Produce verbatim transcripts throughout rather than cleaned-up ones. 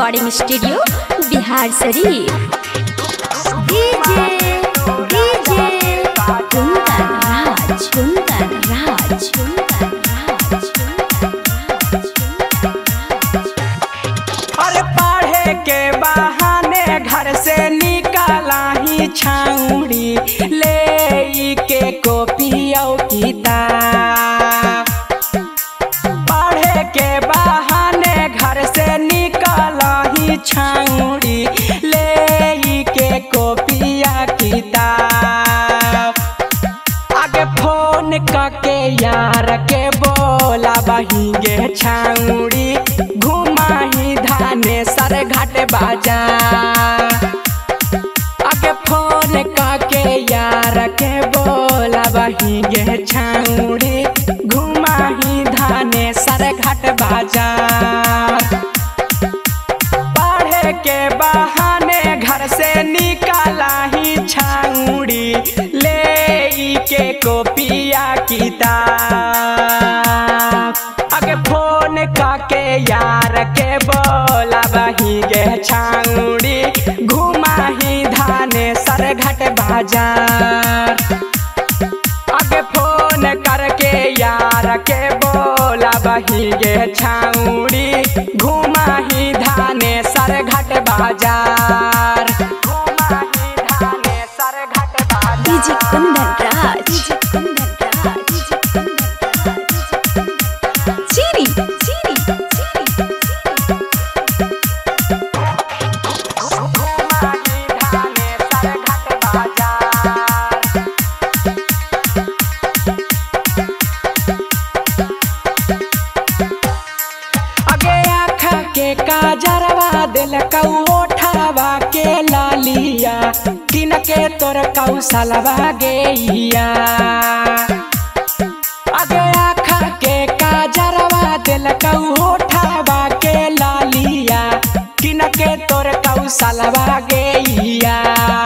Recording studio Biharsharif. DJ DJ Kundan Raj Kundan Raj Kundan Raj. और पढ़े के बहाने घर से निकाला ही छाउड़ी ले के कॉपी और किताब। पढ़े के बहाने घर से निकाला ही छाउड़ी ले के कॉपिया किताब। आगे फोन करके यार के बोला बहिंगे छाउड़ी घुमा ही धाने सर घाट बाजार। आगे फोन करके यार के बोला बहिंगे छाउड़ी घुमा ही धाने सर घाट बाजार। पढ़े के बहाने घर से निकाला ही छाउड़ी ले के कॉपिया किताब। आगे फोन करके यार के बोला बहिंगे छाउड़ी घुमा ही धाने सर घाट बाजार। आगे फोन करके यार के बोला बहिंगे छाउड़ी घुमा ही धाने सर घाट बाजार। घुमा ही धाने सर घाट बाजार। DJ Kundan Raj DJ Kundan Raj DJ Kundan Raj. चीनी चीनी चीनी घुमा ही धाने सर घाट बाजार। आगे आँखा के काजरवा दिल कौठावा के लालिया किन के तोर कौशलवा गैया। आगे आँखा के काजरवा दिल कौठावा के लालिया किन के तोर कौशलवा गैया।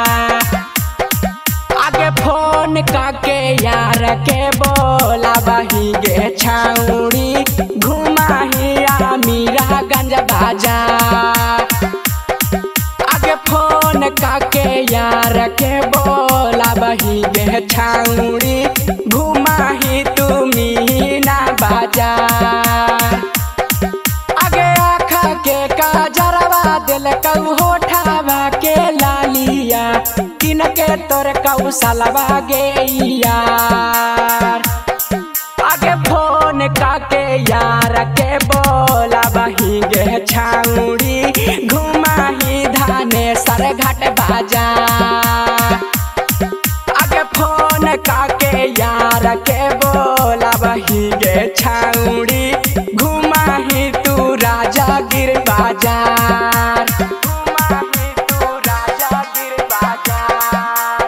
आगे फोन करके यार के बोला बहिंगे छाउड़ी घुमा ही मीरागंज बाजार। आगे फोन करके यार के बोला बहिंगे छाउड़ी घुमा ही तू मीना बाजार। आगे आँखा के काजरवा दिल कौठावा के लालिया किन के तोर कौशलवा गैया। आगे फोन करके यार के बोला बहिंगे छाउड़ी घुमा ही धाने सर घाट बाजार। आगे फोन करके यार के बोला बहिंगे छाउड़ी घुमा ही तू राजागिर बाजार। घुमा ही तू राजागिर बाजार।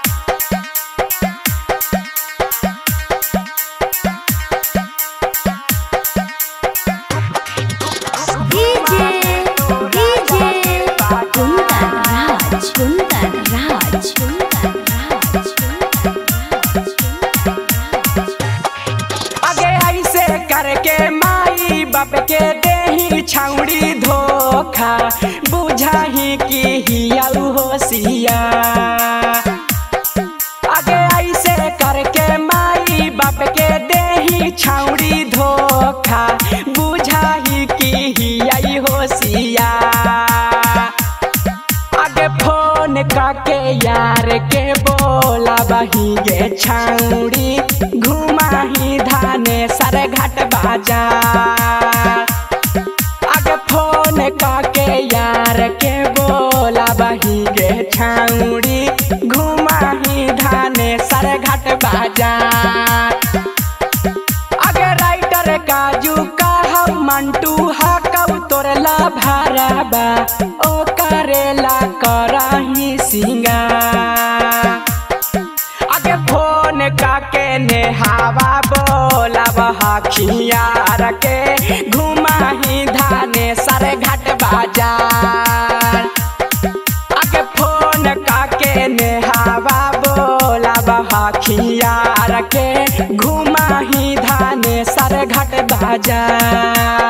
DJ DJ Kundan Raj Kundan Raj Kundan Raj Kundan Raj. आगे ऐसे करके माई बाप के देही छाउड़ी धोखा बुझा ही की हियाऊ होशिया। आगे ऐसे करके माई बाप के देही छाउड़ी धोखा बुझा ही की हियाई होशिया। आगे फोन करके यार के बोला बहिंगे छाउड़ी घुमा ही धाने सर घाट बाजार। आगे फोन करके यार के बोला बहिंगे छाउड़ी घुमा ही धाने सर घाट बाजार। आगे राइटर काजू का हम मंटू हा कब तोरला भराबा ओ करेला कराही सिंगार। आगे फोन करके नेहावा बोला बहखियार के घुमा ही धाने सर घाट बाजार। आगे फोन करके नेहावा बोला बहखियार के घुमा ही धाने सर घाट बाजार।